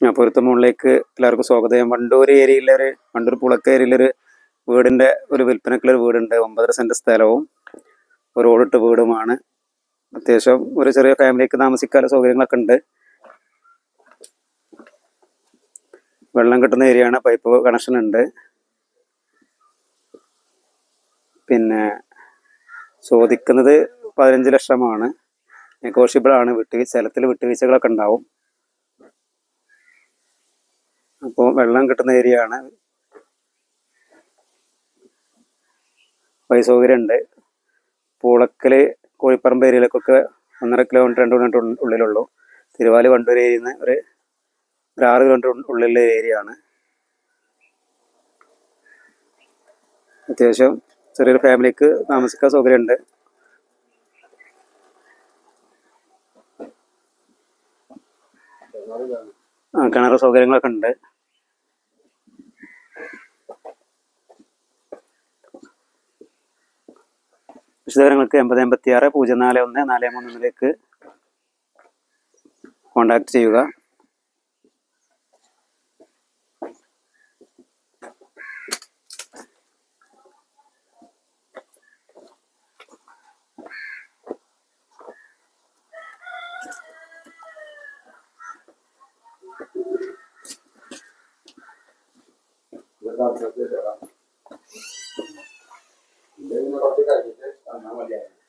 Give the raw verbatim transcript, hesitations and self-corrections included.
ഞാൻ പൊരുത്ത മുകളിലേക്ക് എല്ലാവർക്കും സ്വാഗതം. ഞാൻ വണ്ടൂർ ഏരിയയിലൊരു വണ്ടൂർ പുളക്ക ഏരിയയിലൊരു വീടിൻ്റെ ഒരു വിൽപ്പനക്കുള്ളൊരു വീടുണ്ട്. ഒമ്പതര സെൻറ്റ് സ്ഥലവും ഒരു ഓടിട്ട വീടുമാണ്. അത്യാവശ്യം ഒരു ചെറിയ ഫാമിലിക്ക് താമസിക്കാനുള്ള സൗകര്യങ്ങളൊക്കെ ഉണ്ട്. വെള്ളം കിട്ടുന്ന ഏരിയയാണ്, പൈപ്പ് കണക്ഷൻ ഉണ്ട്. പിന്നെ ചോദിക്കുന്നത് പതിനഞ്ച് ലക്ഷമാണ്. നെഗോഷ്യബിൾ ആണ്. വിട്ടുവീഴ്ച സ്ഥലത്തിൽ വിട്ടുവീഴ്ചകളൊക്കെ ഉണ്ടാവും. അപ്പോൾ വെള്ളം കിട്ടുന്ന ഏരിയ ആണ്. വഴി സൗകര്യം ഉണ്ട്. പൂളക്കൽ കോഴിപ്പറമ്പ് ഏരിയയിലേക്കൊക്കെ ഒന്നര കിലോമീറ്റർ രണ്ട് കിലോമീറ്റർ ഉള്ളിലുള്ളൂ. തിരുവാലി വണ്ടൂർ ഏരിയയിൽ നിന്ന് ഒരു ഒരു ആറ് കിലോമീറ്റർ ഉള്ളിലുള്ള ഏരിയ ആണ്. അത്യാവശ്യം ചെറിയൊരു ഫാമിലിക്ക് താമസിക്കാൻ സൗകര്യമുണ്ട്. ആ കിണർ സൗകര്യങ്ങളൊക്കെ ഉണ്ട്. വിശദവിവരങ്ങൾക്ക് എൺപത് എൺപത്തി ആറ് പൂജ്യം നാല് ഒന്ന് നാല് മൂന്നിലേക്ക് കോൺടാക്ട് ചെയ്യുക. ഇതിന് കുറച്ച് കഴിഞ്ഞിട്ട് തന്നാൽ മതിയായിരുന്നു.